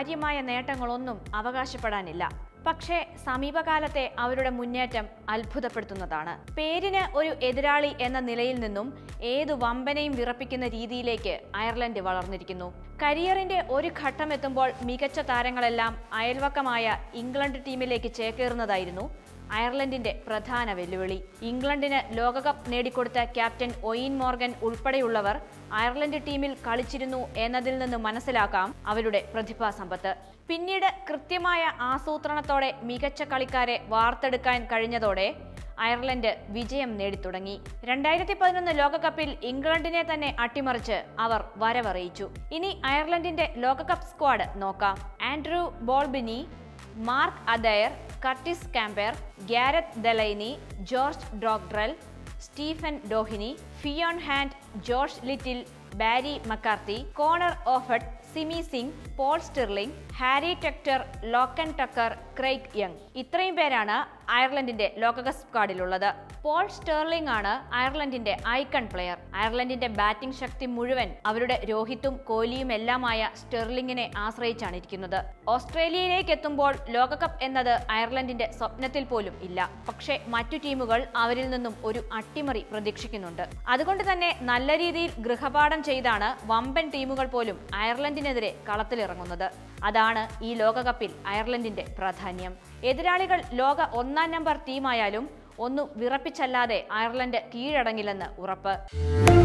കാര്യമായ നേട്ടങ്ങളൊന്നും അവകാശപ്പെടാനില്ല. പക്ഷേ സമീപകാലത്തെ അവരുടെ മുന്നേറ്റം അത്ഭുതപ്പെടുത്തുന്നതാണ്. പേരിന് ഒരു എതിരാളി എന്ന നിലയിൽ നിന്നും ഏതു വമ്പനെയും വിറപ്പിക്കുന്ന രീതിയിലേക്ക് അയർലൻഡ് വളർന്നിരിക്കുന്നു. കരിയറിന്റെ ഒരു ഘട്ടം എത്തുമ്പോൾ മികച്ച താരങ്ങളെല്ലാം അയൽവക്കമായ ഇംഗ്ലണ്ട് ടീമിലേക്ക് ചേക്കേറുന്നതായിരുന്നു അയർലൻഡിന്റെ പ്രധാന വെല്ലുവിളി. ഇംഗ്ലണ്ടിന് ലോകകപ്പ് നേടിക്കൊടുത്ത ക്യാപ്റ്റൻ ഒയിൻ മോർഗൻ ഉൾപ്പെടെയുള്ളവർ അയർലൻഡ് ടീമിൽ കളിച്ചിരുന്നു എന്നതിൽ നിന്ന് മനസ്സിലാക്കാം അവരുടെ പ്രതിഭാസമ്പത്ത്. പിന്നീട് കൃത്യമായ ആസൂത്രണത്തോടെ മികച്ച കളിക്കാരെ വാർത്തെടുക്കാൻ കഴിഞ്ഞതോടെ അയർലൻഡ് വിജയം നേടിത്തുടങ്ങി. 2011 ലോകകപ്പിൽ ഇംഗ്ലണ്ടിനെ തന്നെ അട്ടിമറിച്ച് അവർ വരവറിയിച്ചു. ഇനി അയർലൻഡിന്റെ ലോകകപ്പ് സ്ക്വാഡ് നോക്കാം. Andrew Balbirnie, Mark Adair, Curtis Campher, Gareth Delany, George Dockrell, Stephen Doheny, Fionn Hand, Josh Little, Barry McCarthy, Conor Olphert, Simi Singh, Paul Stirling, Harry Tector, Lorcan Tucker, Craig Young. ഇത്രയും പേരാണ് അയർലൻഡിന്റെ ലോകകപ്പ് സ്ക്വാഡിലുള്ളത്. പോൾ സ്റ്റെർലിംഗ് ആണ് അയർലൻഡിന്റെ icon player. അയർലൻഡിന്റെ batting ശക്തി മുഴുവൻ അവരുടെ രോഹിത്തും കോഹ്ലിയും എല്ലാമായ സ്റ്റെർലിംഗിനെ ആശ്രയിച്ചാണ് ഇരിക്കുന്നത്. ഓസ്ട്രേലിയയിലേക്ക് എത്തുമ്പോൾ ലോകകപ്പ് എന്നത് അയർലൻഡിന്റെ സ്വപ്നത്തിൽ പോലും ഇല്ല. പക്ഷേ മറ്റു ടീമുകൾ അവരിൽ നിന്നും ഒരു അട്ടിമറി പ്രതീക്ഷിക്കുന്നുണ്ട്. അതുകൊണ്ട് തന്നെ നല്ല രീതിയിൽ ഗൃഹപാഠം ചെയ്താണ് വമ്പൻ ടീമുകൾ പോലും അയർലൻഡിനെതിരെ കളത്തിലിറങ്ങുന്നത്. അതാണ് ഈ ലോകകപ്പിൽ അയർലൻഡിന്റെ പ്രാധാന്യം. എതിരാളികൾ ലോക 1-ാം നമ്പർ ടീമായാലും ഒന്നും വിറപ്പിച്ചല്ലാതെ അയർലൻഡ് കീഴടങ്ങില്ലെന്ന് ഉറപ്പ്.